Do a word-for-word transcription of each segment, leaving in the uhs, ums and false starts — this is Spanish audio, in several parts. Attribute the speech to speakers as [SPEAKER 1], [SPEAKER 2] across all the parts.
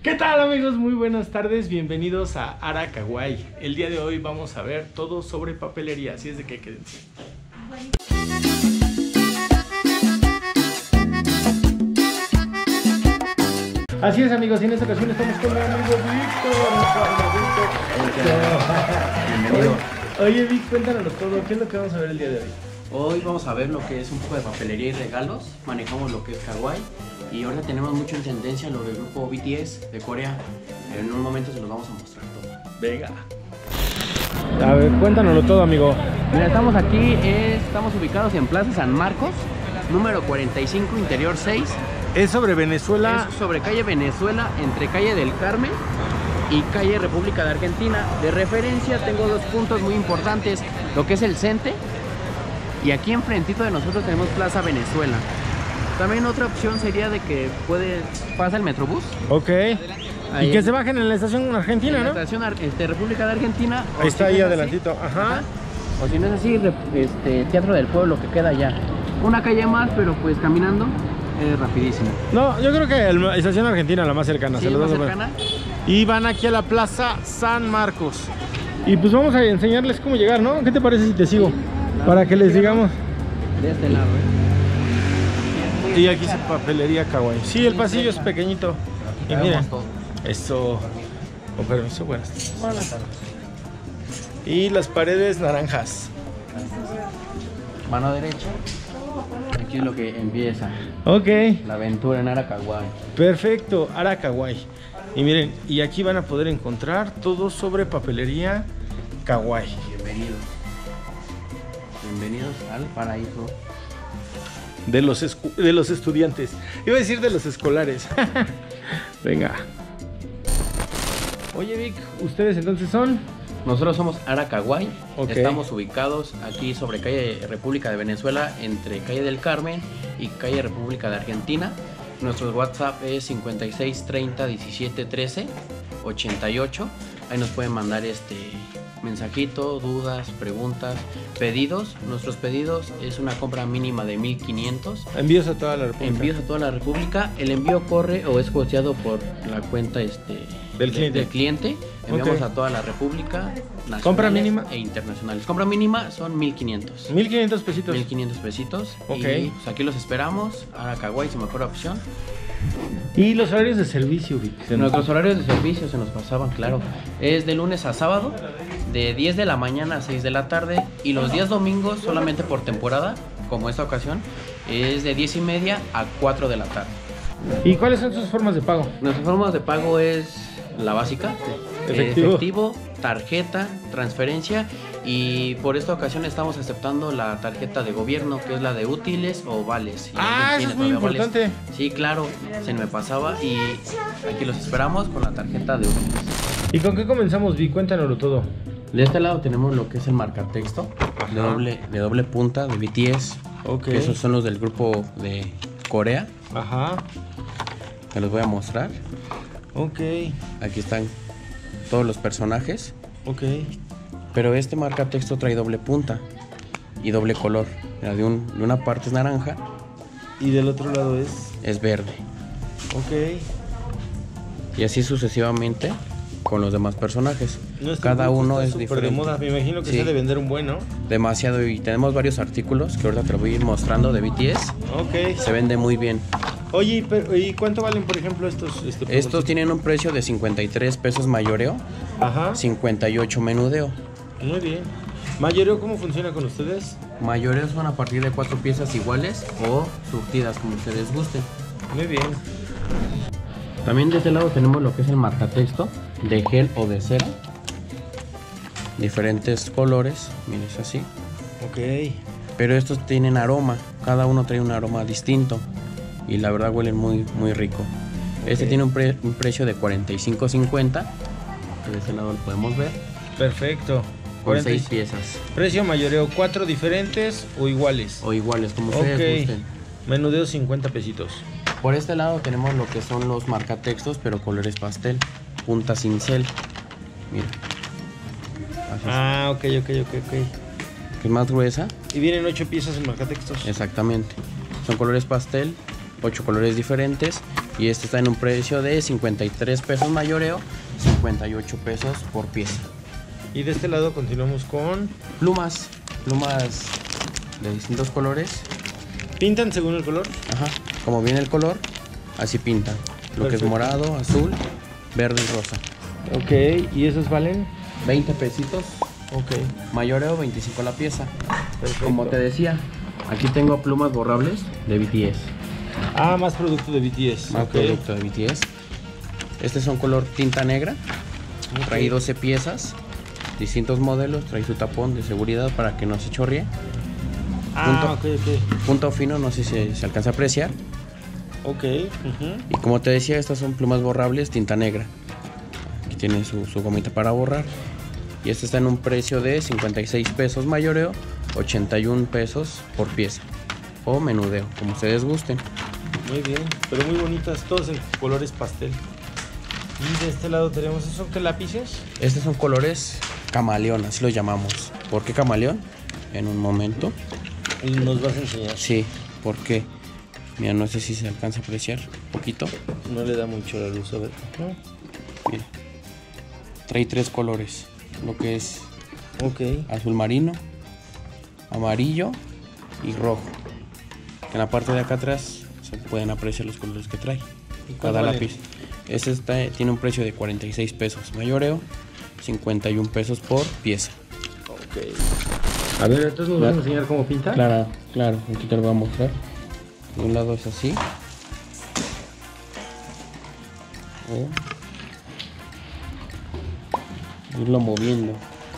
[SPEAKER 1] ¿Qué tal, amigos? Muy buenas tardes, bienvenidos a Ara Kawaii. El día de hoy vamos a ver todo sobre papelería, así es de que quédense. Así es, amigos, y en esta ocasión estamos con mi amigo Víctor. Bienvenido. Oye, Vic, cuéntanos todo, ¿qué es lo que vamos a ver el día de hoy?
[SPEAKER 2] Hoy vamos a ver lo que es un poco de papelería y regalos, manejamos lo que es Kawaii y ahora tenemos mucho en tendencia lo del grupo B T S de Corea. En un momento se los vamos a mostrar todo.
[SPEAKER 1] Venga. A ver, cuéntanoslo todo, amigo.
[SPEAKER 2] Mira, estamos aquí, eh, estamos ubicados en Plaza San Marcos, número cuarenta y cinco, interior seis.
[SPEAKER 1] Es sobre Venezuela.
[SPEAKER 2] Es sobre calle Venezuela, entre calle del Carmen y calle República de Argentina. De referencia tengo dos puntos muy importantes, lo que es el CENTE y aquí enfrentito de nosotros tenemos Plaza Venezuela. También otra opción sería de que puede pasa el Metrobús.
[SPEAKER 1] Ok. Ahí, y que se bajen en la estación argentina,
[SPEAKER 2] en
[SPEAKER 1] ¿no?
[SPEAKER 2] La estación este, República de Argentina.
[SPEAKER 1] Ahí está,
[SPEAKER 2] si
[SPEAKER 1] ahí
[SPEAKER 2] no
[SPEAKER 1] adelantito. Así, ajá. Ajá.
[SPEAKER 2] O si no es así, este, Teatro del Pueblo que queda allá. Una calle más, pero pues caminando es rapidísimo.
[SPEAKER 1] No, yo creo que la estación argentina la más cercana.
[SPEAKER 2] Sí,
[SPEAKER 1] se los
[SPEAKER 2] más
[SPEAKER 1] vas a
[SPEAKER 2] cercana.
[SPEAKER 1] Y van aquí a la Plaza San Marcos. Y pues vamos a enseñarles cómo llegar, ¿no? ¿Qué te parece si te sigo? Sí, claro. Para que les digamos.
[SPEAKER 2] De este lado, ¿eh?
[SPEAKER 1] Y aquí dice papelería Kawaii. Sí, el pasillo es pequeñito. Y miren, eso. Con permiso, buenas tardes. Y las paredes naranjas.
[SPEAKER 2] Mano derecha. Aquí es lo que empieza.
[SPEAKER 1] Ok.
[SPEAKER 2] La aventura en Ara Kawaii.
[SPEAKER 1] Perfecto, Ara Kawaii. Y miren, y aquí van a poder encontrar todo sobre papelería Kawaii.
[SPEAKER 2] Bienvenidos. Bienvenidos al paraíso
[SPEAKER 1] de los, de los estudiantes. Iba a decir de los escolares. Venga. Oye, Vic, ¿ustedes entonces son?
[SPEAKER 2] Nosotros somos Ara Kawaii.
[SPEAKER 1] Okay.
[SPEAKER 2] Estamos ubicados aquí sobre calle República de Venezuela, entre calle del Carmen y calle República de Argentina. Nuestro WhatsApp es cincuenta y seis treinta diecisiete trece ochenta y ocho. Ahí nos pueden mandar este mensajito, dudas, preguntas, pedidos. Nuestros pedidos es una compra mínima de mil quinientos.
[SPEAKER 1] Envíos a toda la República.
[SPEAKER 2] Envíos a toda la República. El envío corre o es costeado por la cuenta este,
[SPEAKER 1] del cliente.
[SPEAKER 2] Del cliente. Enviamos okay. a toda la República.
[SPEAKER 1] ¿Compra mínima?
[SPEAKER 2] E internacionales. Compra mínima son mil quinientos.
[SPEAKER 1] mil quinientos pesitos.
[SPEAKER 2] mil quinientos pesitos.
[SPEAKER 1] Ok.
[SPEAKER 2] Y pues, aquí los esperamos. Ara Kawaii, su mejor opción.
[SPEAKER 1] ¿Y los horarios de servicio, Vic?
[SPEAKER 2] Nuestros horarios de servicio se nos pasaban, claro. Es de lunes a sábado, de diez de la mañana a seis de la tarde. Y los días domingos, solamente por temporada, como esta ocasión, es de diez y media a cuatro de la tarde.
[SPEAKER 1] ¿Y cuáles son sus formas de pago?
[SPEAKER 2] Nuestras formas de pago es la básica,
[SPEAKER 1] efectivo,
[SPEAKER 2] efectivo tarjeta, transferencia. Y por esta ocasión estamos aceptando la tarjeta de gobierno, que es la de útiles o vales.
[SPEAKER 1] Ah, eso es muy importante.
[SPEAKER 2] Vales. Sí, claro, se me pasaba y aquí los esperamos con la tarjeta de útiles.
[SPEAKER 1] ¿Y con qué comenzamos, Vi? Cuéntanoslo todo.
[SPEAKER 2] De este lado tenemos lo que es el marcatexto de doble, de doble punta de B T S.
[SPEAKER 1] Ok.
[SPEAKER 2] Que esos son los del grupo de Corea.
[SPEAKER 1] Ajá.
[SPEAKER 2] Te los voy a mostrar.
[SPEAKER 1] Ok.
[SPEAKER 2] Aquí están todos los personajes.
[SPEAKER 1] Ok.
[SPEAKER 2] Pero este marcatexto trae doble punta y doble color. Mira, de, un, de una parte es naranja
[SPEAKER 1] y del otro lado es
[SPEAKER 2] es verde.
[SPEAKER 1] Ok.
[SPEAKER 2] Y así sucesivamente con los demás personajes.
[SPEAKER 1] No,
[SPEAKER 2] cada uno es diferente.
[SPEAKER 1] De moda. Me imagino que
[SPEAKER 2] sí.
[SPEAKER 1] se ha de vender un buen, ¿no?
[SPEAKER 2] Demasiado, y tenemos varios artículos que ahorita te voy a ir mostrando de B T S.
[SPEAKER 1] Ok.
[SPEAKER 2] Se vende muy bien.
[SPEAKER 1] Oye, pero, ¿y cuánto valen, por ejemplo, estos? Este,
[SPEAKER 2] estos tienen un precio de cincuenta y tres pesos mayoreo.
[SPEAKER 1] Ajá.
[SPEAKER 2] cincuenta y ocho menudeo.
[SPEAKER 1] Muy bien. ¿Mayoreo cómo funciona con ustedes?
[SPEAKER 2] Mayoreos son a partir de cuatro piezas iguales o surtidas, como ustedes gusten.
[SPEAKER 1] Muy bien.
[SPEAKER 2] También de este lado tenemos lo que es el marcatexto de gel o de cera. Diferentes colores, miren, es así.
[SPEAKER 1] Ok.
[SPEAKER 2] Pero estos tienen aroma, cada uno trae un aroma distinto y la verdad huelen muy, muy rico. Okay. Este tiene un, pre un precio de cuarenta y cinco cincuenta. De este lado lo podemos ver.
[SPEAKER 1] Perfecto.
[SPEAKER 2] Con seis piezas.
[SPEAKER 1] Precio mayoreo, cuatro diferentes o iguales.
[SPEAKER 2] O iguales, como ustedes
[SPEAKER 1] okay.
[SPEAKER 2] gusten.
[SPEAKER 1] Menudeo cincuenta pesitos.
[SPEAKER 2] Por este lado tenemos lo que son los marcatextos, pero colores pastel, punta cincel. Mira.
[SPEAKER 1] Así ah, ok, ok, ok, ok.
[SPEAKER 2] Que es más gruesa.
[SPEAKER 1] Y vienen ocho piezas en marcatextos.
[SPEAKER 2] Exactamente. Son colores pastel, ocho colores diferentes. Y este está en un precio de cincuenta y tres pesos mayoreo, cincuenta y ocho pesos por pieza.
[SPEAKER 1] Y de este lado continuamos con...
[SPEAKER 2] Plumas, plumas de distintos colores.
[SPEAKER 1] ¿Pintan según el color?
[SPEAKER 2] Ajá, como viene el color, así pintan. Lo
[SPEAKER 1] Perfecto.
[SPEAKER 2] que es morado, azul, verde y rosa.
[SPEAKER 1] Ok, ¿y esos valen?
[SPEAKER 2] veinte pesitos.
[SPEAKER 1] Ok.
[SPEAKER 2] Mayoreo, veinticinco la pieza.
[SPEAKER 1] Perfecto.
[SPEAKER 2] Como te decía, aquí tengo plumas borrables de B T S.
[SPEAKER 1] Ah, más producto de B T S.
[SPEAKER 2] Más
[SPEAKER 1] okay.
[SPEAKER 2] producto de B T S. Este son color tinta negra.
[SPEAKER 1] Okay.
[SPEAKER 2] Trae doce piezas, distintos modelos. Trae su tapón de seguridad para que no se chorrie.
[SPEAKER 1] Ah,
[SPEAKER 2] punto,
[SPEAKER 1] ok, ok.
[SPEAKER 2] punto fino, no sé si se alcanza a apreciar.
[SPEAKER 1] Ok. Uh-huh.
[SPEAKER 2] Y como te decía, estas son plumas borrables, tinta negra. Aquí tiene su, su gomita para borrar. Y este está en un precio de cincuenta y seis pesos mayoreo, ochenta y un pesos por pieza. O menudeo, como ustedes gusten.
[SPEAKER 1] Muy bien, pero muy bonitas, todos en colores pastel. Y de este lado tenemos, ¿esos son qué lápices?
[SPEAKER 2] Estos son colores camaleón, así los llamamos. ¿Por qué camaleón? En un momento.
[SPEAKER 1] Nos vas a enseñar.
[SPEAKER 2] Sí, ¿por qué? Mira, no sé si se alcanza a apreciar un poquito.
[SPEAKER 1] No le da mucho la luz, a ver. No.
[SPEAKER 2] Mira, trae tres colores, lo que es
[SPEAKER 1] Ok.
[SPEAKER 2] azul marino, amarillo y rojo. En la parte de acá atrás se pueden apreciar los colores que trae cada
[SPEAKER 1] vale?
[SPEAKER 2] lápiz. Este está, tiene un precio de cuarenta y seis pesos mayoreo, cincuenta y un pesos por pieza.
[SPEAKER 1] Ok. A ver, entonces nos vas a enseñar cómo pinta.
[SPEAKER 2] Claro, claro, aquí te lo voy a mostrar. De un lado es así. O irlo moviendo.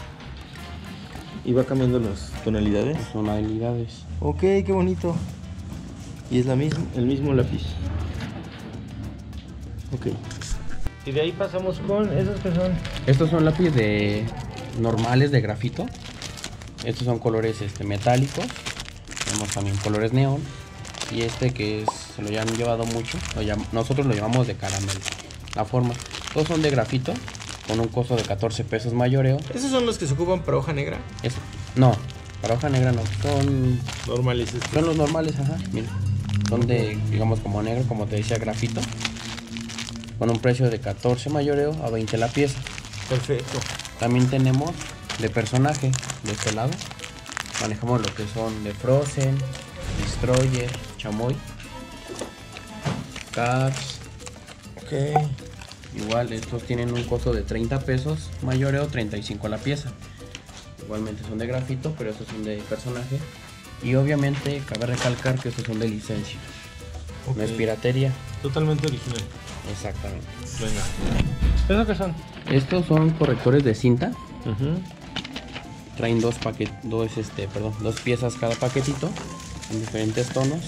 [SPEAKER 1] Y va cambiando las tonalidades.
[SPEAKER 2] Las tonalidades.
[SPEAKER 1] Ok, qué bonito. Y es la misma, el mismo lápiz. Ok. Y de ahí pasamos con esos que son.
[SPEAKER 2] Estos son lápices de normales de grafito. Estos son colores este, metálicos. Tenemos también colores neón. Y este que es, se lo han llevado mucho, lo llam, nosotros lo llamamos de caramelo. La forma, todos son de grafito, con un costo de catorce pesos mayoreo.
[SPEAKER 1] ¿Esos son los que se ocupan para hoja negra?
[SPEAKER 2] Eso, no, para hoja negra no, son,
[SPEAKER 1] Normales. Estos.
[SPEAKER 2] son los normales, ajá, mira. Son de, digamos, como negro, como te decía, grafito. Con un precio de catorce mayoreo a veinte la pieza.
[SPEAKER 1] Perfecto.
[SPEAKER 2] También tenemos de personaje, de este lado. Manejamos lo que son de Frozen, Destroyer, Chamoy, Cars.
[SPEAKER 1] Ok.
[SPEAKER 2] Igual estos tienen un costo de treinta pesos mayoreo, treinta y cinco la pieza. Igualmente son de grafito, pero estos son de personaje. Y obviamente cabe recalcar que estos son de licencia.
[SPEAKER 1] Okay.
[SPEAKER 2] No es piratería.
[SPEAKER 1] Totalmente original.
[SPEAKER 2] Exactamente.
[SPEAKER 1] Venga. ¿Esos qué son?
[SPEAKER 2] Estos son correctores de cinta.
[SPEAKER 1] Uh-huh.
[SPEAKER 2] Traen dos paquet dos este, perdón, dos piezas cada paquetito en diferentes tonos.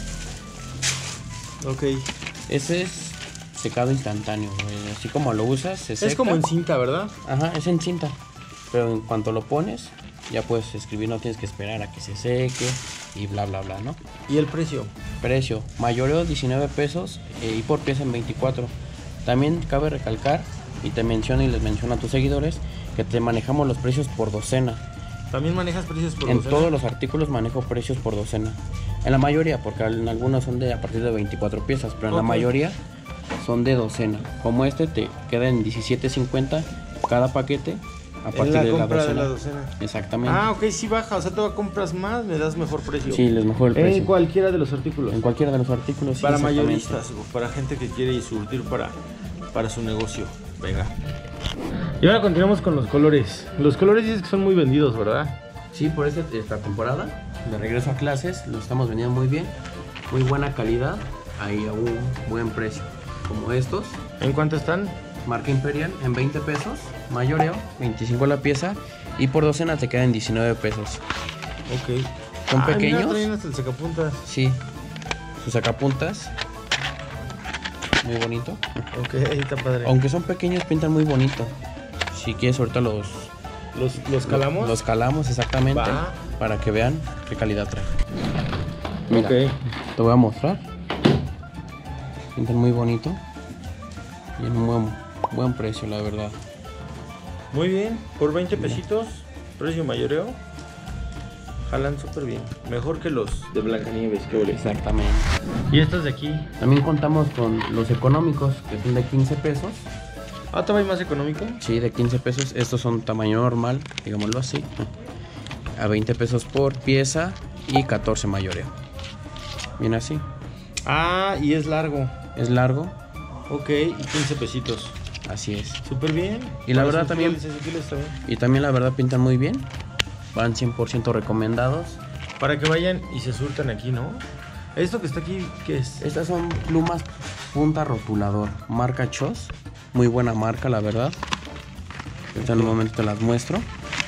[SPEAKER 1] Ok.
[SPEAKER 2] Ese es secado instantáneo, güey. Así como lo usas, se seca.
[SPEAKER 1] Es como en cinta, ¿verdad?
[SPEAKER 2] Ajá, es en cinta. Pero en cuanto lo pones, ya puedes escribir, no tienes que esperar a que se seque y bla bla bla, ¿no?
[SPEAKER 1] ¿Y el precio?
[SPEAKER 2] Precio, mayoreo diecinueve pesos eh, y por pieza en veinticuatro. También cabe recalcar, y te menciono y les menciono a tus seguidores, que te manejamos los precios por docena.
[SPEAKER 1] ¿También manejas precios por
[SPEAKER 2] En
[SPEAKER 1] docena?
[SPEAKER 2] todos los artículos manejo precios por docena. En la mayoría, porque en algunos son de a partir de veinticuatro piezas, pero en
[SPEAKER 1] Ok.
[SPEAKER 2] la mayoría son de docena. Como este te queda en diecisiete cincuenta cada paquete a
[SPEAKER 1] En
[SPEAKER 2] partir
[SPEAKER 1] la
[SPEAKER 2] de, la
[SPEAKER 1] compra de
[SPEAKER 2] docena.
[SPEAKER 1] la docena.
[SPEAKER 2] Exactamente.
[SPEAKER 1] Ah, ok, sí baja. O sea, tú compras más, me das mejor precio.
[SPEAKER 2] Sí, les mejor el precio.
[SPEAKER 1] En cualquiera de los artículos.
[SPEAKER 2] En cualquiera de los artículos. sí,
[SPEAKER 1] Para
[SPEAKER 2] exactamente.
[SPEAKER 1] mayoristas o para gente que quiere surtir para, para su negocio. Venga. Y ahora continuamos con los colores. Los colores dices que son muy vendidos, ¿verdad?
[SPEAKER 2] Sí, por esta, esta temporada, de regreso a clases, lo estamos vendiendo muy bien. Muy buena calidad, ahí a un buen precio. Como estos,
[SPEAKER 1] ¿En cuánto están?
[SPEAKER 2] marca Imperial en veinte pesos, mayoreo, veinticinco la pieza. Y por docena te quedan diecinueve pesos.
[SPEAKER 1] Ok.
[SPEAKER 2] Son
[SPEAKER 1] Ay,
[SPEAKER 2] pequeños.
[SPEAKER 1] Mira, traen hasta el sacapuntas.
[SPEAKER 2] Sí, sus sacapuntas. Muy bonito.
[SPEAKER 1] Ok, está padre.
[SPEAKER 2] Aunque son pequeños, pintan muy bonito. Si quieres, ahorita los,
[SPEAKER 1] ¿Los, los calamos?
[SPEAKER 2] los calamos exactamente.
[SPEAKER 1] Va.
[SPEAKER 2] Para que vean qué calidad trae. Mira,
[SPEAKER 1] Ok.
[SPEAKER 2] te voy a mostrar. Pintan muy bonito. Y en un buen, buen precio, la verdad.
[SPEAKER 1] Muy bien. Por veinte pesitos, precio mayoreo. Jalan súper bien. Mejor que los de Blancanieves, qué ole.
[SPEAKER 2] Exactamente.
[SPEAKER 1] ¿Y estos de aquí?
[SPEAKER 2] También contamos con los económicos, que son de quince pesos.
[SPEAKER 1] Ah, ¿todavía más económico?
[SPEAKER 2] Sí, de quince pesos. Estos son tamaño normal, digámoslo así. A veinte pesos por pieza y catorce mayoreo. Bien así.
[SPEAKER 1] Ah, y es largo.
[SPEAKER 2] Es largo.
[SPEAKER 1] Ok, y quince pesitos.
[SPEAKER 2] Así es.
[SPEAKER 1] Súper bien.
[SPEAKER 2] Y la
[SPEAKER 1] Para
[SPEAKER 2] verdad
[SPEAKER 1] sus
[SPEAKER 2] también-
[SPEAKER 1] fieles Ezequieles también.
[SPEAKER 2] Y también la verdad pintan muy bien. Van cien por ciento recomendados.
[SPEAKER 1] Para que vayan y se surtan aquí, ¿no? Esto que está aquí, ¿qué es?
[SPEAKER 2] Estas son plumas punta rotulador, marca Chos. Muy buena marca, la verdad. Ahorita en un momento te las muestro.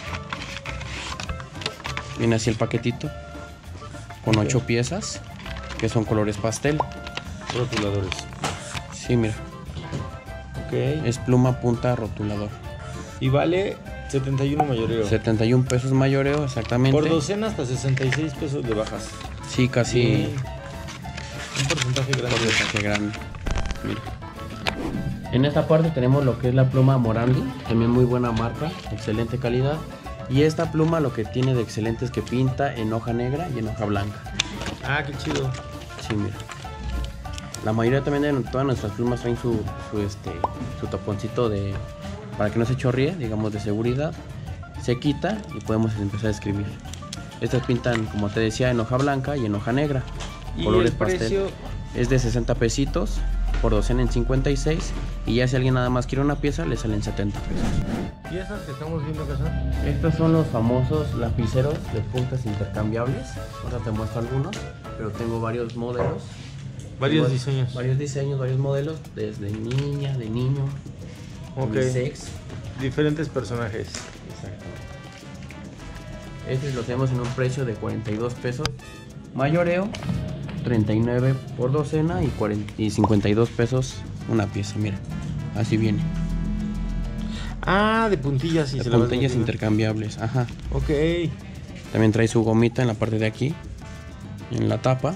[SPEAKER 2] Viene así el paquetito. Con
[SPEAKER 1] Ok.
[SPEAKER 2] ocho piezas, que son colores pastel.
[SPEAKER 1] Rotuladores.
[SPEAKER 2] Sí, mira.
[SPEAKER 1] Ok.
[SPEAKER 2] Es pluma punta rotulador.
[SPEAKER 1] Y vale setenta y uno mayoreo.
[SPEAKER 2] setenta y un pesos mayoreo, exactamente.
[SPEAKER 1] Por docena hasta sesenta y seis pesos de bajas.
[SPEAKER 2] Sí, casi
[SPEAKER 1] Bien. Un porcentaje grande.
[SPEAKER 2] porcentaje grande. Mira. En esta parte tenemos lo que es la pluma Morandi, también muy buena marca, excelente calidad. Y esta pluma lo que tiene de excelente es que pinta en hoja negra y en hoja blanca.
[SPEAKER 1] Ah, qué chido.
[SPEAKER 2] Sí, mira. La mayoría también de todas nuestras plumas traen su, su, este, su taponcito de, para que no se chorríe, digamos, de seguridad. Se quita y podemos empezar a escribir. Estas pintan, como te decía, en hoja blanca y en hoja negra.
[SPEAKER 1] ¿Y
[SPEAKER 2] Colores
[SPEAKER 1] el
[SPEAKER 2] pastel.
[SPEAKER 1] precio?
[SPEAKER 2] Es de sesenta pesitos por docena en cincuenta y seis. Y ya si alguien nada más quiere una pieza, le salen setenta pesos.
[SPEAKER 1] ¿Y estas que estamos viendo acá son?
[SPEAKER 2] Estos son los famosos lapiceros de puntas intercambiables. Ahora te muestro algunos, pero tengo varios modelos.
[SPEAKER 1] Varios
[SPEAKER 2] Tengo
[SPEAKER 1] diseños.
[SPEAKER 2] Varios diseños, varios modelos, desde niña, de niño,
[SPEAKER 1] Ok.
[SPEAKER 2] unisex.
[SPEAKER 1] Diferentes personajes.
[SPEAKER 2] Exacto. Este lo tenemos en un precio de cuarenta y dos pesos mayoreo, treinta y nueve por docena y, cuarenta y cincuenta y dos pesos una pieza. Mira, así viene.
[SPEAKER 1] Ah, de puntillas y
[SPEAKER 2] De
[SPEAKER 1] se la vas
[SPEAKER 2] puntillas
[SPEAKER 1] metiendo.
[SPEAKER 2] intercambiables, ajá.
[SPEAKER 1] Ok.
[SPEAKER 2] También trae su gomita en la parte de aquí, en la tapa.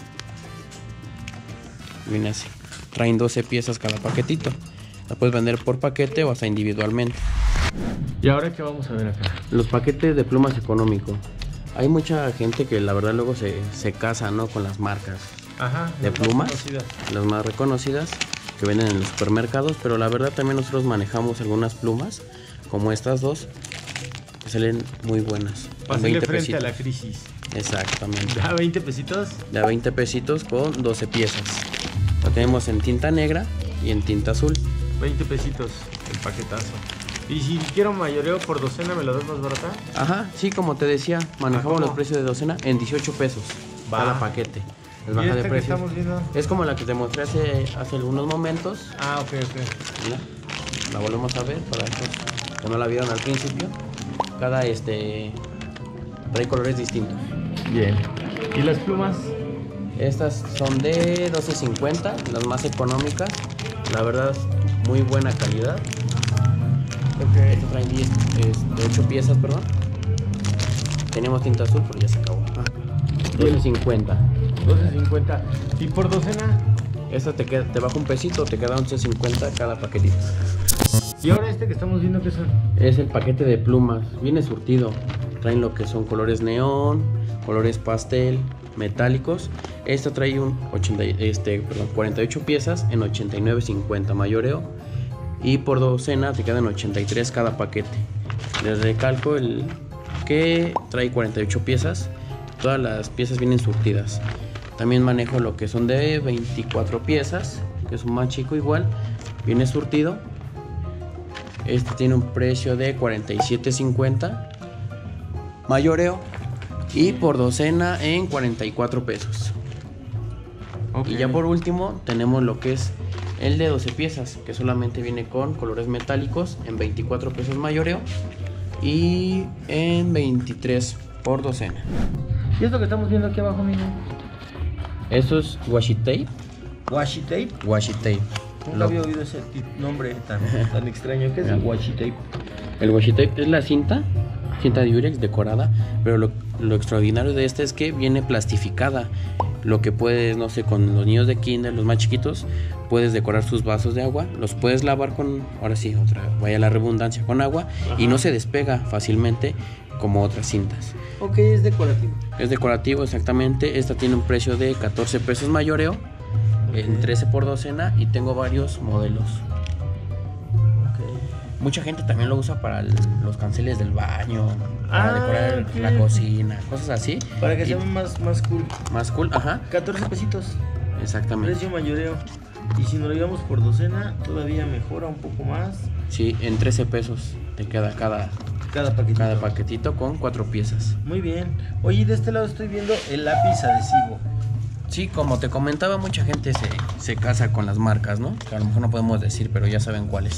[SPEAKER 2] Viene así. Traen doce piezas cada paquetito. La puedes vender por paquete o hasta individualmente.
[SPEAKER 1] ¿Y ahora qué vamos a ver acá?
[SPEAKER 2] Los paquetes de plumas económico. Hay mucha gente que la verdad luego se, se casa, ¿no?, con las marcas,
[SPEAKER 1] Ajá.
[SPEAKER 2] ¿De
[SPEAKER 1] las más
[SPEAKER 2] plumas?
[SPEAKER 1] conocidas.
[SPEAKER 2] las más reconocidas que venden en los supermercados, pero la verdad también nosotros manejamos algunas plumas, como estas dos, que salen muy buenas.
[SPEAKER 1] Para hacerle frente a la crisis.
[SPEAKER 2] Exactamente.
[SPEAKER 1] ¿Ya veinte pesitos?
[SPEAKER 2] De a veinte pesitos con doce piezas. Lo tenemos en tinta negra y en tinta azul.
[SPEAKER 1] veinte pesitos el paquetazo. Y si quiero mayoreo por docena, ¿me lo das más barata?
[SPEAKER 2] Ajá, sí, como te decía, manejamos
[SPEAKER 1] ¿cómo?
[SPEAKER 2] los precios de docena en dieciocho pesos
[SPEAKER 1] Va.
[SPEAKER 2] cada paquete. Es
[SPEAKER 1] ¿Y
[SPEAKER 2] baja
[SPEAKER 1] esta
[SPEAKER 2] de
[SPEAKER 1] que
[SPEAKER 2] precios.
[SPEAKER 1] estamos viendo?
[SPEAKER 2] Es como la que te mostré hace, hace algunos momentos.
[SPEAKER 1] Ah, ok, ok.
[SPEAKER 2] Mira, la volvemos a ver para estos que no la vieron al principio. Cada este trae colores distintos.
[SPEAKER 1] Bien. ¿Y las plumas?
[SPEAKER 2] Estas son de doce cincuenta, las más económicas. La verdad, muy buena calidad.
[SPEAKER 1] Ok.
[SPEAKER 2] Estas traen diez, este, ocho piezas, perdón. Tenemos tinta azul, pero ya se acabó. Ah, doce cincuenta.
[SPEAKER 1] doce cincuenta. ¿Y por docena?
[SPEAKER 2] Esta te, queda, te baja un pesito, te queda once cincuenta cada paquetito.
[SPEAKER 1] ¿Y ahora este que estamos viendo qué son?
[SPEAKER 2] Es el paquete de plumas, viene surtido. Traen lo que son colores neón, colores pastel, metálicos. Esta trae un ochenta, este, perdón, cuarenta y ocho piezas en ochenta y nueve cincuenta mayoreo. Y por docena te quedan ochenta y tres cada paquete. Les recalco el que trae cuarenta y ocho piezas. Todas las piezas vienen surtidas. También manejo lo que son de veinticuatro piezas, que es un más chico igual. Viene surtido. Este tiene un precio de cuarenta y siete cincuenta mayoreo. Y por docena en cuarenta y cuatro pesos.
[SPEAKER 1] Ok.
[SPEAKER 2] Y ya por último tenemos lo que es el de doce piezas, que solamente viene con colores metálicos en veinticuatro pesos mayoreo y en veintitrés por docena.
[SPEAKER 1] ¿Y esto que estamos viendo aquí abajo, amigo?
[SPEAKER 2] Eso es washi tape.
[SPEAKER 1] Washi tape.
[SPEAKER 2] Washi tape.
[SPEAKER 1] Nunca
[SPEAKER 2] Lo-
[SPEAKER 1] había oído ese ti- nombre tan, tan extraño. ¿Qué es el washi tape?
[SPEAKER 2] El washi tape es la cinta, cinta de Durex decorada, pero lo, lo extraordinario de esta es que viene plastificada. Lo que puedes, no sé, con los niños de kinder, los más chiquitos, puedes decorar sus vasos de agua, los puedes lavar con, ahora sí, otra, vaya la redundancia, con agua. Ajá. Y no se despega fácilmente como otras cintas.
[SPEAKER 1] Ok, es decorativo.
[SPEAKER 2] Es decorativo, exactamente. Esta tiene un precio de catorce pesos mayoreo, okay, en trece por docena, y tengo varios modelos.
[SPEAKER 1] Okay.
[SPEAKER 2] Mucha gente también lo usa para el, los canceles del baño, para
[SPEAKER 1] ah,
[SPEAKER 2] decorar okay. la cocina, cosas así.
[SPEAKER 1] Para que sea más, más cool.
[SPEAKER 2] Más cool, ajá.
[SPEAKER 1] catorce pesitos.
[SPEAKER 2] Exactamente.
[SPEAKER 1] Precio mayoreo. Y si nos lo llevamos por docena, todavía mejora un poco más.
[SPEAKER 2] Sí, en trece pesos te queda cada...
[SPEAKER 1] Cada paquetito.
[SPEAKER 2] Cada paquetito con cuatro piezas.
[SPEAKER 1] Muy bien. Oye, de este lado estoy viendo el lápiz adhesivo.
[SPEAKER 2] Sí, como te comentaba, mucha gente se, se casa con las marcas, ¿no? Que a lo mejor no podemos decir, pero ya saben cuáles.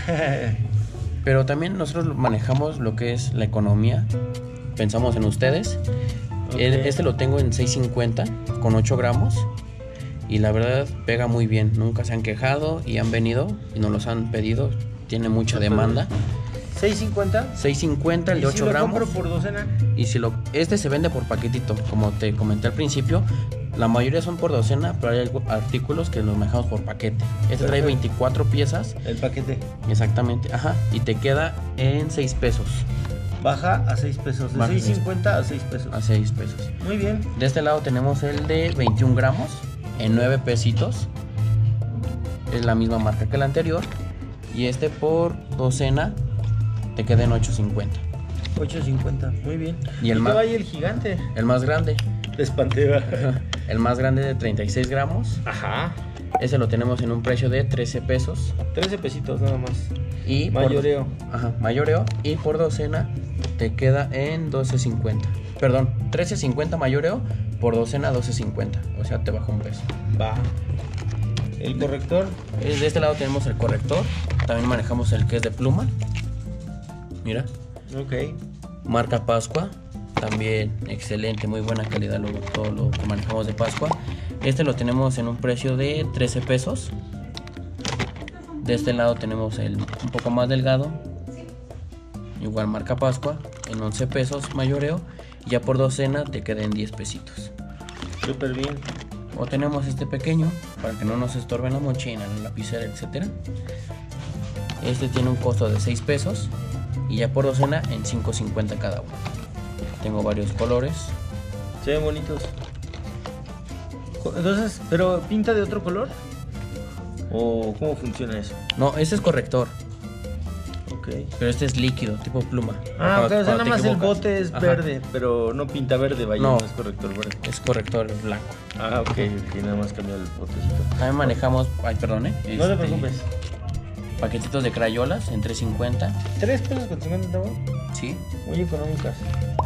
[SPEAKER 2] Pero también nosotros manejamos lo que es la economía. Pensamos en ustedes. Okay. Este lo tengo en seis cincuenta con ocho gramos. Y la verdad pega muy bien. Nunca se han quejado y han venido y nos los han pedido. Tiene mucha demanda.
[SPEAKER 1] ¿seis cincuenta?
[SPEAKER 2] seis cincuenta el de ocho gramos.
[SPEAKER 1] ¿Y si lo compro por docena?
[SPEAKER 2] Y si lo, este se vende por paquetito, como te comenté al principio. La mayoría son por docena, pero hay artículos que los manejamos por paquete. Este Perfecto. Trae veinticuatro piezas.
[SPEAKER 1] El paquete.
[SPEAKER 2] Exactamente, ajá. Y te queda en seis pesos.
[SPEAKER 1] Baja a seis pesos. De seis cincuenta a seis pesos.
[SPEAKER 2] A seis pesos.
[SPEAKER 1] Muy bien.
[SPEAKER 2] De este lado tenemos el de veintiún gramos en nueve pesitos. Es la misma marca que el anterior. Y este por docena te queda en ocho cincuenta.
[SPEAKER 1] ocho cincuenta, muy bien.
[SPEAKER 2] Y el más,
[SPEAKER 1] el gigante.
[SPEAKER 2] El más grande.
[SPEAKER 1] Te espanté.
[SPEAKER 2] El más grande de treinta y seis gramos.
[SPEAKER 1] Ajá.
[SPEAKER 2] Ese lo tenemos en un precio de trece pesos.
[SPEAKER 1] trece pesitos nada más.
[SPEAKER 2] Y
[SPEAKER 1] mayoreo.
[SPEAKER 2] Por, ajá, mayoreo. Y por docena te queda en doce cincuenta. Perdón, trece cincuenta mayoreo, por docena doce cincuenta. O sea, te baja un peso.
[SPEAKER 1] Va. ¿El corrector?
[SPEAKER 2] De este lado tenemos el corrector. También manejamos el que es de pluma. Mira.
[SPEAKER 1] Ok.
[SPEAKER 2] Marca Pascua. También excelente, muy buena calidad lo, todo lo que manejamos de Pascua. Este lo tenemos en un precio de trece pesos. De este lado tenemos el un poco más delgado. Igual marca Pascua. En once pesos mayoreo. Ya por docena te queda en diez pesitos.
[SPEAKER 1] Súper bien.
[SPEAKER 2] O tenemos este pequeño para que no nos estorbe la mochila, la lapicera, etcétera. Este tiene un costo de seis pesos. Y ya por docena en cinco cincuenta cada uno. Tengo varios colores.
[SPEAKER 1] Se ven bonitos. Entonces, ¿pero pinta de otro color? ¿O cómo funciona eso?
[SPEAKER 2] No, ese es corrector.
[SPEAKER 1] Ok.
[SPEAKER 2] Pero este es líquido, tipo pluma.
[SPEAKER 1] Ah, ok, o sea, nada más el bote es Ajá. verde, pero no pinta verde, vaya,
[SPEAKER 2] no,
[SPEAKER 1] no es corrector verde.
[SPEAKER 2] Es corrector blanco.
[SPEAKER 1] Ah, ok, ok, nada más cambia el botecito.
[SPEAKER 2] También manejamos, ay, perdón, ¿eh?
[SPEAKER 1] No te preocupes.
[SPEAKER 2] Paquetitos de crayolas en tres cincuenta.
[SPEAKER 1] ¿tres pesos con cincuenta centavos?
[SPEAKER 2] Sí.
[SPEAKER 1] Muy económicas.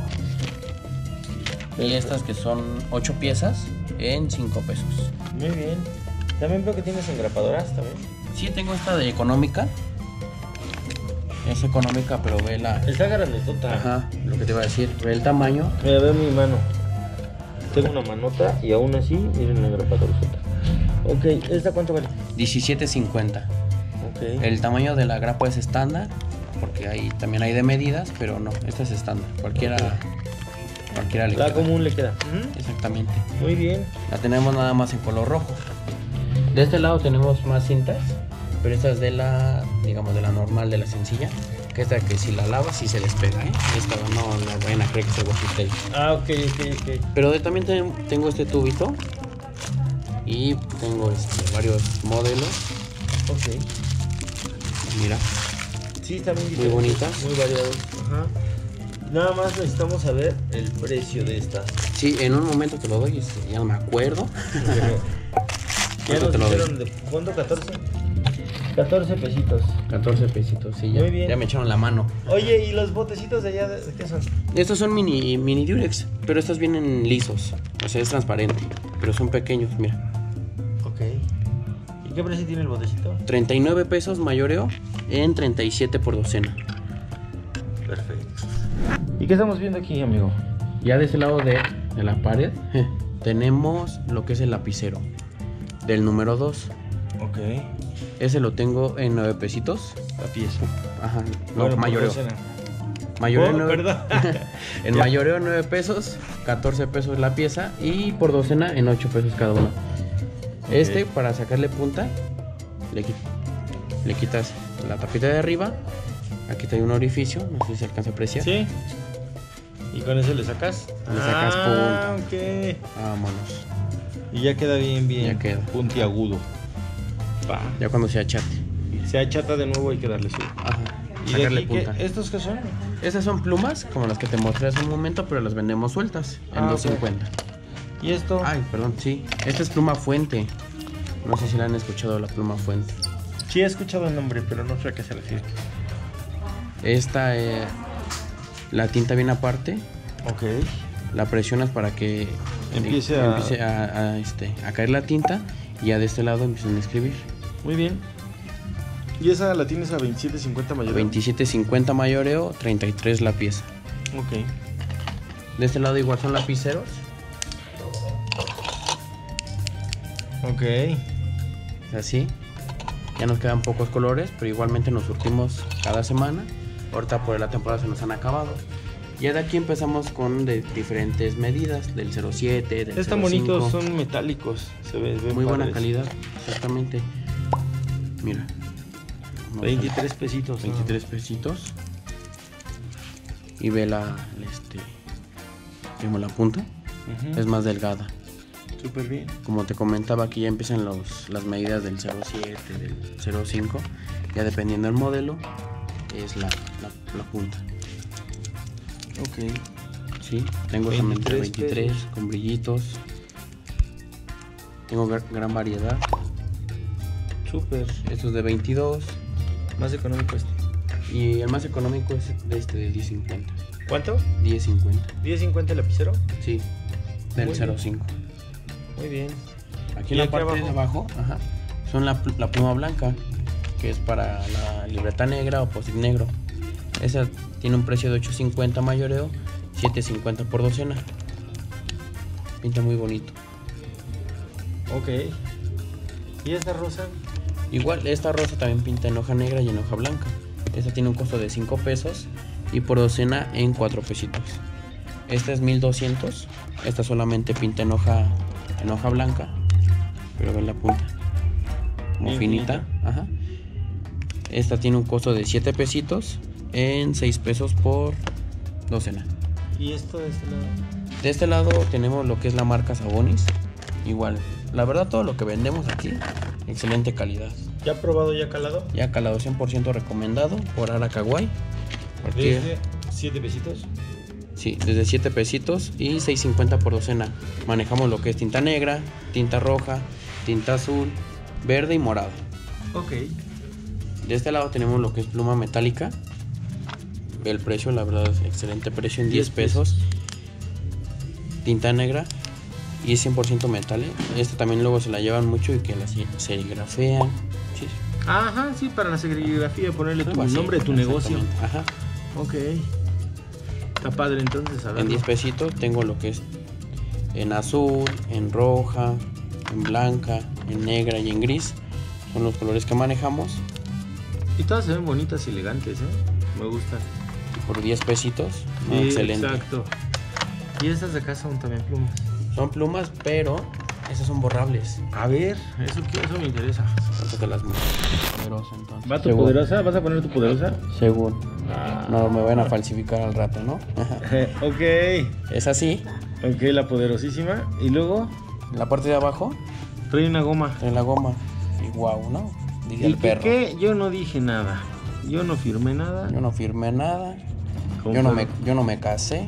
[SPEAKER 2] Y estas que son ocho piezas en cinco pesos.
[SPEAKER 1] Muy bien. También veo que tienes engrapadoras también.
[SPEAKER 2] Sí, tengo esta de económica. Es económica, pero ve la...
[SPEAKER 1] Está grandotota.
[SPEAKER 2] Ajá, lo que te iba a decir. Ve el tamaño.
[SPEAKER 1] Mira, ve mi mano. Tengo una manota y aún así, miren la engrapadora. Ok, ¿esta cuánto vale?
[SPEAKER 2] diecisiete cincuenta.
[SPEAKER 1] Okay.
[SPEAKER 2] El tamaño de la grapa es estándar, porque ahí también hay de medidas, pero no, esta es estándar. Cualquiera, okay. cualquiera le
[SPEAKER 1] la
[SPEAKER 2] queda.
[SPEAKER 1] común le queda.
[SPEAKER 2] Exactamente.
[SPEAKER 1] Muy bien.
[SPEAKER 2] La tenemos nada más en color rojo. De este lado tenemos más cintas, pero esta es de la, digamos, de la normal, de la sencilla. Que esta que si la lavas sí se despega, ¿eh? Esta no la vayan a creer que es algo así.
[SPEAKER 1] Ah, ok, ok, ok.
[SPEAKER 2] Pero de, también ten, tengo este tubito y tengo este, varios modelos.
[SPEAKER 1] Ok.
[SPEAKER 2] Mira.
[SPEAKER 1] Sí, está muy,
[SPEAKER 2] muy bonitas.
[SPEAKER 1] Muy variados. Ajá. Nada más necesitamos saber el precio de estas.
[SPEAKER 2] Sí, en un momento te lo doy, ya no me acuerdo.
[SPEAKER 1] ¿Ya nos dijeron de fondo catorce? catorce pesitos.
[SPEAKER 2] catorce pesitos, sí, ya,
[SPEAKER 1] muy bien.
[SPEAKER 2] Ya me echaron la mano.
[SPEAKER 1] Oye, ¿y los botecitos de allá de qué son?
[SPEAKER 2] Estos son mini, mini Durex, pero estos vienen lisos. O sea, es transparente, pero son pequeños, mira.
[SPEAKER 1] Ok. ¿Y qué precio tiene el botecito?
[SPEAKER 2] treinta y nueve pesos mayoreo en treinta y siete por docena.
[SPEAKER 1] Perfecto. ¿Y qué estamos viendo aquí, amigo?
[SPEAKER 2] Ya de ese lado de, de la pared tenemos lo que es el lapicero del número dos.
[SPEAKER 1] Ok.
[SPEAKER 2] Ese lo tengo en nueve pesitos.
[SPEAKER 1] La pieza.
[SPEAKER 2] Ajá. No,
[SPEAKER 1] bueno,
[SPEAKER 2] mayoreo. Mayoreo,
[SPEAKER 1] oh,
[SPEAKER 2] nueve, en mayoreo nueve pesos, catorce pesos la pieza y por docena en ocho pesos cada uno. Okay. Este, para sacarle punta, le, le quitas la tapita de arriba. Aquí hay un orificio, no sé si se alcanza a apreciar.
[SPEAKER 1] Sí. ¿Y con eso le sacas?
[SPEAKER 2] Le sacas
[SPEAKER 1] ah,
[SPEAKER 2] punta.
[SPEAKER 1] ok.
[SPEAKER 2] Vámonos.
[SPEAKER 1] Y ya queda bien, bien.
[SPEAKER 2] Ya queda.
[SPEAKER 1] Puntiagudo. Pa.
[SPEAKER 2] Ya cuando se achate.
[SPEAKER 1] Se achata de nuevo, hay que darle su.
[SPEAKER 2] Ajá.
[SPEAKER 1] ¿Y
[SPEAKER 2] Sacarle
[SPEAKER 1] de aquí,
[SPEAKER 2] punta.
[SPEAKER 1] qué? ¿Estos qué son?
[SPEAKER 2] Esas son plumas, como las que te mostré hace un momento, pero las vendemos sueltas en
[SPEAKER 1] Ah,
[SPEAKER 2] dos
[SPEAKER 1] ok.
[SPEAKER 2] cincuenta.
[SPEAKER 1] ¿Y esto?
[SPEAKER 2] Ay, perdón, sí. Esta es pluma fuente. No sé si la han escuchado, la pluma fuente.
[SPEAKER 1] Sí, he escuchado el nombre, pero no sé a qué se refiere.
[SPEAKER 2] Esta, eh, la tinta viene aparte.
[SPEAKER 1] Ok.
[SPEAKER 2] La presionas para que
[SPEAKER 1] Empiece
[SPEAKER 2] eh,
[SPEAKER 1] a-
[SPEAKER 2] empiece a, a, este, a caer la tinta. Y ya de este lado empiezan a escribir.
[SPEAKER 1] Muy bien. ¿Y esa la tienes a veintisiete cincuenta mayor?
[SPEAKER 2] veintisiete cincuenta mayoreo, treinta y tres la pieza.
[SPEAKER 1] Ok.
[SPEAKER 2] De este lado igual son lapiceros.
[SPEAKER 1] Ok.
[SPEAKER 2] Así. Ya nos quedan pocos colores, pero igualmente nos surtimos cada semana. Ahorita por la temporada se nos han acabado. Ya de aquí empezamos con de diferentes medidas, del cero siete, del
[SPEAKER 1] Están
[SPEAKER 2] cero cinco.
[SPEAKER 1] bonitos, son metálicos. Se ve, ven
[SPEAKER 2] Muy buena
[SPEAKER 1] padres.
[SPEAKER 2] calidad, exactamente. Mira.
[SPEAKER 1] veintitrés pesitos. ¿no?
[SPEAKER 2] veintitrés pesitos. Y ve la, la, este, como la punta,
[SPEAKER 1] Ujú.
[SPEAKER 2] es más delgada.
[SPEAKER 1] Súper bien.
[SPEAKER 2] Como te comentaba, aquí ya empiezan los, las medidas del cero siete, del cero cinco. Ya dependiendo del modelo, es la, la, la punta.
[SPEAKER 1] Ok.
[SPEAKER 2] Sí, tengo también de
[SPEAKER 1] veintitrés
[SPEAKER 2] veintitrés
[SPEAKER 1] pesos.
[SPEAKER 2] con brillitos. Tengo gr- gran variedad.
[SPEAKER 1] Súper.
[SPEAKER 2] Estos de veintidós.
[SPEAKER 1] Más económico este.
[SPEAKER 2] Y el más económico es de este de diez cincuenta.
[SPEAKER 1] ¿Cuánto?
[SPEAKER 2] diez cincuenta.
[SPEAKER 1] ¿diez cincuenta el lapicero?
[SPEAKER 2] Sí, del
[SPEAKER 1] Muy
[SPEAKER 2] cero
[SPEAKER 1] bien.
[SPEAKER 2] cinco.
[SPEAKER 1] Muy bien.
[SPEAKER 2] Aquí
[SPEAKER 1] ¿Y
[SPEAKER 2] en la
[SPEAKER 1] aquí
[SPEAKER 2] parte
[SPEAKER 1] abajo?
[SPEAKER 2] de abajo, ajá, son la, pl- la pluma blanca, que es para la libreta negra o post-it negro. Esa tiene un precio de ocho cincuenta mayoreo, siete cincuenta por docena. Pinta muy bonito.
[SPEAKER 1] Ok. ¿Y esta rosa?
[SPEAKER 2] Igual, esta rosa también pinta en hoja negra y en hoja blanca. Esta tiene un costo de cinco pesos y por docena en cuatro pesitos. Esta es mil doscientos. Esta solamente pinta en hoja, en hoja blanca. Pero ven la punta. Como
[SPEAKER 1] Bien
[SPEAKER 2] finita. Ajá. Esta tiene un costo de siete pesitos en seis pesos por docena.
[SPEAKER 1] ¿Y esto de este lado?
[SPEAKER 2] De este lado tenemos lo que es la marca Sabonis. Igual, la verdad todo lo que vendemos aquí, excelente calidad.
[SPEAKER 1] ¿Ya probado, ya calado?
[SPEAKER 2] Ya calado cien por ciento recomendado por Arakaguay. Porque,
[SPEAKER 1] ¿Desde siete pesitos?
[SPEAKER 2] sí, desde siete pesitos y seis cincuenta por docena. Manejamos lo que es tinta negra, tinta roja, tinta azul, verde y morado.
[SPEAKER 1] Ok.
[SPEAKER 2] De este lado tenemos lo que es pluma metálica. El precio, la verdad, es excelente precio en diez
[SPEAKER 1] diez
[SPEAKER 2] pesos. Tinta negra y es cien por ciento metal. ¿eh? Esta también luego se la llevan mucho y que la se- serigrafean. Sí,
[SPEAKER 1] Ajá, sí, para la serigrafía, ponerle tu
[SPEAKER 2] algo así,
[SPEAKER 1] nombre de tu negocio.
[SPEAKER 2] exactamente. Ajá.
[SPEAKER 1] Ok. Está padre entonces, a ver.
[SPEAKER 2] En diez pesitos tengo lo que es en azul, en roja, en blanca, en negra y en gris. Son los colores que manejamos.
[SPEAKER 1] Y todas se ven bonitas y elegantes, ¿eh? Me gustan.
[SPEAKER 2] Y por diez pesitos, no,
[SPEAKER 1] Sí,
[SPEAKER 2] excelente.
[SPEAKER 1] exacto. Y estas de acá son también plumas.
[SPEAKER 2] Son plumas, pero esas son borrables.
[SPEAKER 1] A ver, eso, qué- eso me interesa.
[SPEAKER 2] Ahorita te las muestro. Poderosa, entonces.
[SPEAKER 1] ¿Va tu
[SPEAKER 2] Según-
[SPEAKER 1] poderosa? ¿Vas a poner tu poderosa?
[SPEAKER 2] Según.
[SPEAKER 1] Ah.
[SPEAKER 2] No me van a falsificar al rato, ¿no?
[SPEAKER 1] Ok.
[SPEAKER 2] Es así.
[SPEAKER 1] Ok, la poderosísima. Y luego
[SPEAKER 2] La parte de abajo
[SPEAKER 1] trae una goma.
[SPEAKER 2] en la goma. Y guau, ¿no? Dice
[SPEAKER 1] ¿Y
[SPEAKER 2] el
[SPEAKER 1] qué,
[SPEAKER 2] perro.
[SPEAKER 1] qué? Yo no dije nada. Yo no firmé nada.
[SPEAKER 2] Yo no firmé nada.
[SPEAKER 1] Con
[SPEAKER 2] Yo no, me,
[SPEAKER 1] perro.
[SPEAKER 2] yo no me casé.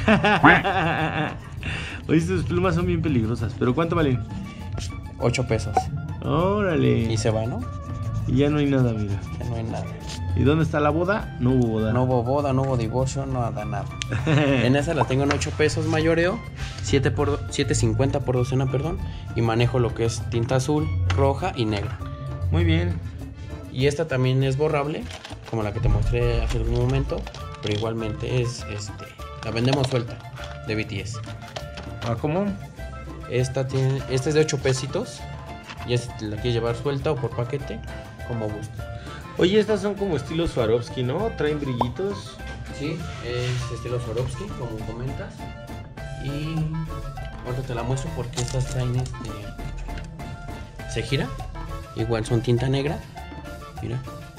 [SPEAKER 1] Oye, sus plumas son bien peligrosas. ¿Pero cuánto valen?
[SPEAKER 2] ocho pesos.
[SPEAKER 1] Órale.
[SPEAKER 2] Y se va, ¿no?
[SPEAKER 1] Y ya no hay nada, mira.
[SPEAKER 2] Ya no hay nada.
[SPEAKER 1] ¿Y dónde está la boda? No hubo boda.
[SPEAKER 2] No hubo boda, no hubo divorcio, nada, nada. En esa la tengo en ocho pesos mayoreo, siete por siete cincuenta por docena, perdón, y manejo lo que es tinta azul, roja y negra.
[SPEAKER 1] Muy bien.
[SPEAKER 2] Y esta también es borrable, como la que te mostré hace algún momento, pero igualmente es este, la vendemos suelta de B T S.
[SPEAKER 1] ¿Ah, cómo?
[SPEAKER 2] Esta tiene esta es de ocho pesitos. Y esta la quieres llevar suelta o por paquete, como guste.
[SPEAKER 1] Oye, estas son como estilo Swarovski, ¿no? Traen brillitos.
[SPEAKER 2] Sí, es estilo Swarovski, como comentas. Y ahorita te la muestro porque estas traen este. Se gira. Igual son tinta negra. Mira.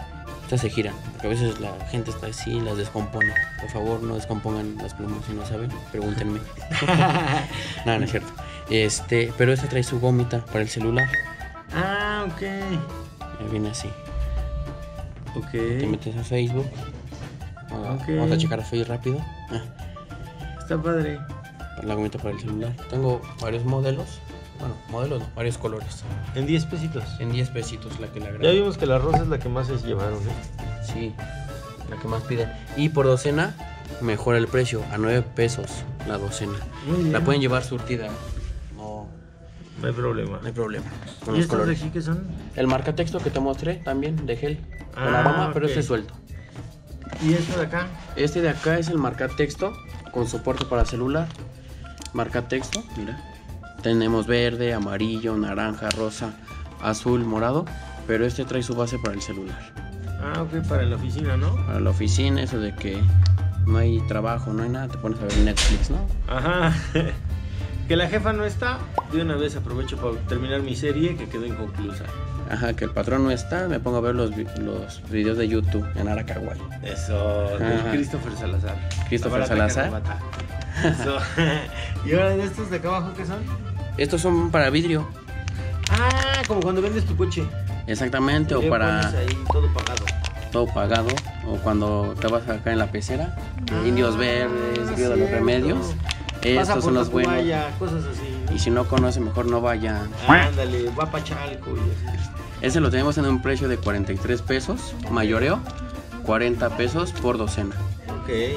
[SPEAKER 2] Estas se giran, porque a veces la gente está así y las descompone. Por favor, no descompongan las plumas si no saben, pregúntenme. No, no es cierto. Este, pero esta trae su gomita para el celular.
[SPEAKER 1] Ah, ok.
[SPEAKER 2] Ya viene así.
[SPEAKER 1] Ok.
[SPEAKER 2] Te metes a Facebook. Vamos,
[SPEAKER 1] Okay.
[SPEAKER 2] vamos a checar Facebook rápido. Ah,
[SPEAKER 1] Está padre.
[SPEAKER 2] la gomita para el celular. Tengo varios modelos. Bueno, modelos no, varios colores.
[SPEAKER 1] En diez pesitos.
[SPEAKER 2] En diez pesitos la que la
[SPEAKER 1] Ya
[SPEAKER 2] agrego.
[SPEAKER 1] vimos que la rosa es la que más se llevaron, ¿eh?
[SPEAKER 2] Sí, la que más piden. Y por docena mejora el precio a nueve pesos la docena.
[SPEAKER 1] Muy bien.
[SPEAKER 2] La pueden llevar surtida. No,
[SPEAKER 1] No hay problema.
[SPEAKER 2] no hay problema. Con
[SPEAKER 1] ¿Y
[SPEAKER 2] los
[SPEAKER 1] estos de
[SPEAKER 2] colores.
[SPEAKER 1] aquí qué son?
[SPEAKER 2] El marcatexto que te mostré también de gel. Con
[SPEAKER 1] Ah,
[SPEAKER 2] aroma, pero
[SPEAKER 1] ok.
[SPEAKER 2] este suelto.
[SPEAKER 1] ¿Y esto de acá?
[SPEAKER 2] Este de acá es el marcatexto con soporte para celular. Marcatexto, mira. Tenemos verde, amarillo, naranja, rosa, azul, morado. Pero este trae su base para el celular.
[SPEAKER 1] Ah, ok, para la oficina, ¿no?
[SPEAKER 2] Para la oficina, eso de que no hay trabajo, no hay nada, te pones a ver Netflix, ¿no?
[SPEAKER 1] Ajá. Que la jefa no está, de una vez aprovecho para terminar mi serie que quedó inconclusa.
[SPEAKER 2] Ajá, que el patrón no está, me pongo a ver los, vi- los videos de YouTube en Arakaguay.
[SPEAKER 1] Eso, de
[SPEAKER 2] Ajá.
[SPEAKER 1] Christopher Salazar.
[SPEAKER 2] Christopher
[SPEAKER 1] La barata
[SPEAKER 2] Salazar.
[SPEAKER 1] carabata. Eso. ¿Y ahora de estos de acá abajo qué son?
[SPEAKER 2] Estos son para vidrio,
[SPEAKER 1] Ah, como cuando vendes tu coche.
[SPEAKER 2] exactamente, o
[SPEAKER 1] Le
[SPEAKER 2] para
[SPEAKER 1] pones ahí todo pagado.
[SPEAKER 2] todo pagado, o cuando te vas acá en la pecera,
[SPEAKER 1] Ah,
[SPEAKER 2] indios verdes, río de los
[SPEAKER 1] cierto.
[SPEAKER 2] remedios.
[SPEAKER 1] Pasa
[SPEAKER 2] Estos
[SPEAKER 1] por
[SPEAKER 2] son los buenos.
[SPEAKER 1] Tacubaya, cosas así.
[SPEAKER 2] Y si no conoce, mejor no vaya.
[SPEAKER 1] Ándale, va pa' Chalco y así.
[SPEAKER 2] Ese lo tenemos en un precio de cuarenta y tres pesos, mayoreo, cuarenta pesos por docena.
[SPEAKER 1] Ok.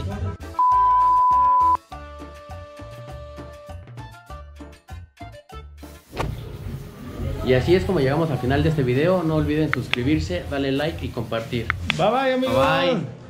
[SPEAKER 2] Y así es como llegamos al final de este video. No olviden suscribirse, darle like y compartir.
[SPEAKER 1] Bye bye, amigos.
[SPEAKER 2] Bye bye.